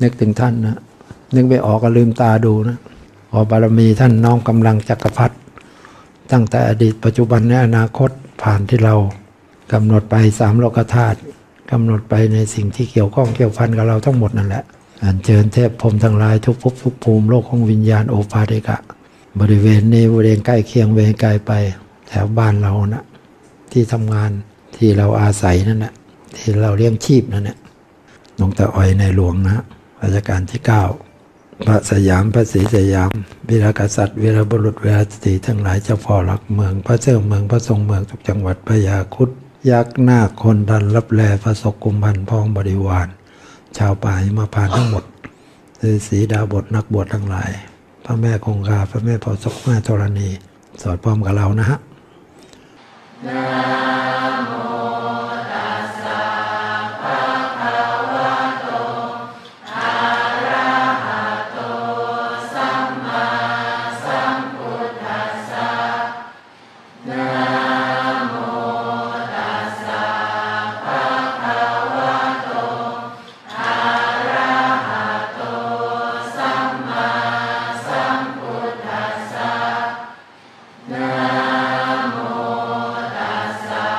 นึกถึงท่านนะนึกไม่ออกก็ลืมตาดูนะขอบารมีท่านน้อมกำลังจักรพรรดิตั้งแต่อดีตปัจจุบันและอนาคตผ่านที่เรากำหนดไป3โลกธาตุกำหนดไปในสิ่งที่เกี่ยวข้องเกี่ยวพันกับเราทั้งหมดนั่นแหละอัญเชิญเทพพรหมทั้งหลายทุกภพทุกภูมิโลกของวิญญาณโอภาสิกะบริเวณนี้บริเวณใกล้เคียงเวรไกลไปแถวบ้านเรานะที่ทำงานที่เราอาศัยนั่นแหละที่เราเลี้ยงชีพนั่นแหละหลวงตาอ้อยในหลวงนะรัชกาลที่9พระสยามพระศรีสยามวีรกษัตริย์วีรบุรุษวีรสตรีทั้งหลายเจ้าพ่อหลักเมืองพระเจ้าเมืองพระทรงเมืองทุกจังหวัดพญาครุฑยักษ์นาคคนดันรับแลพระศกกุมพันพ้องบริวารชาวป่าหิมพานต์ทั้งหมดฤาษีดาบทนักบวชทั้งหลายพระแม่คงคาพระแม่โพธิ์ศพแม่ธรณีสอดพร้อมกับเรานะฮะนะโมตัสสะภะคะวะโตอะระหะโตสัมมาสัมพุทธัสสะนะโมตัสสะภะคะวะโตอะระหะโตสัมมาสัมพุทธัสสะนะโมตัสสะ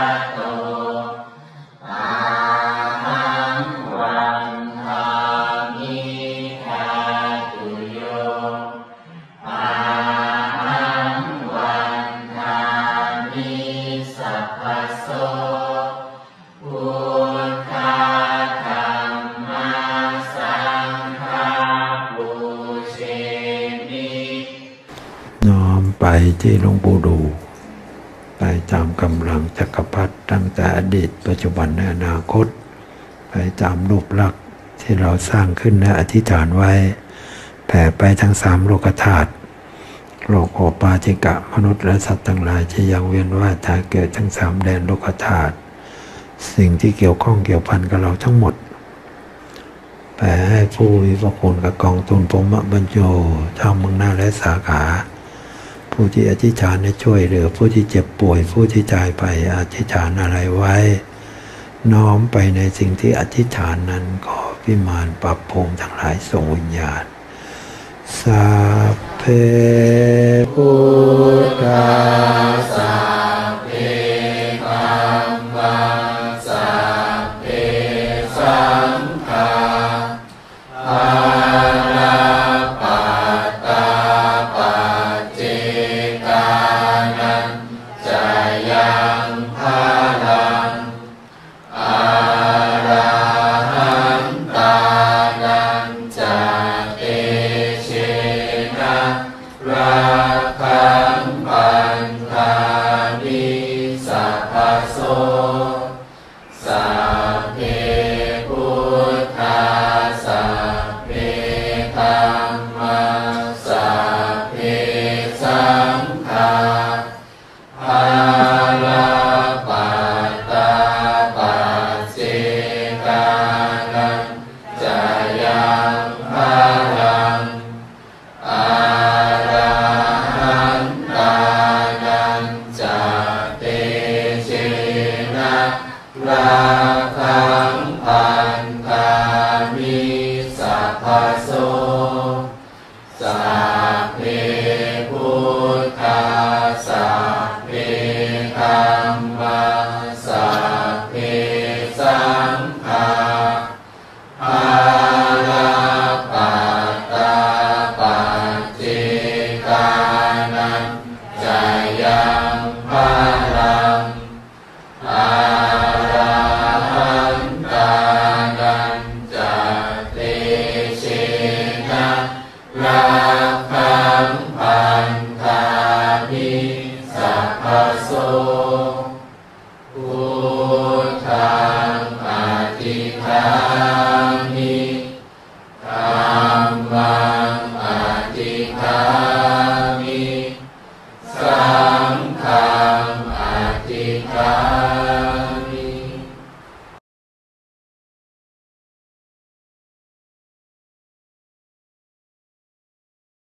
โตอาหังวันทามิแทตุโยอาหังวันทามิสัพพโสพุทธาธัมมาสังฆาปูเชมิน้อมไปที่หลวงปู่ดูไปตามกำลังจักรพรรดิตั้งแต่อดีตปัจจุบันและอนาคตไปตามรูปลักษณ์ที่เราสร้างขึ้นและอธิษฐานไว้แผ่ไปทั้ง3โลกธาตุโลกโอปาจิกะมนุษย์และสัตว์ทั้งหลายที่ยังเวียนว่ายตายเกิดทั้ง3แดนโลกธาตุสิ่งที่เกี่ยวข้องเกี่ยวพันกับเราทั้งหมดแผ่ให้ผู้มีพระคุณกับกองทุนพรหมบรรโยชาวเมืองหน้าและสาขาผู้ที่อธิษฐานให้ช่วยเหลือผู้ที่เจ็บป่วยผู้ที่ตายไปอธิษฐานอะไรไว้น้อมไปในสิ่งที่อธิษฐานนั้นขอวิมานปรับภูมิทั้งหลายส่งวิญญาณสัพเพพุทธาสัพเพธัมมาสัพเพสังฆาอาราปัตตาปัจเจกานันจะยังพาลังอาราหันตานันจะเตเชนะราคังปันธามิสัพพโสสัพเพพุทธาสัพเพธัมมาสัพเพสังฆาอาราปัตตาปัจเจกานันจะยังพาลังอาราหันตานันจะเตเชนะราคังปันธามิสัพพโสสัพเพพุทธาสัพเพธัมมาสัพเพสังฆาอาราปัตตาปัจเจกานันจะยังพาลังอาราหันตานันจะเตเชนะราคังปันธามิสัพพโสพุทธังอธิฆามิธัมมังอธิฆามิสังฆังอธิฆา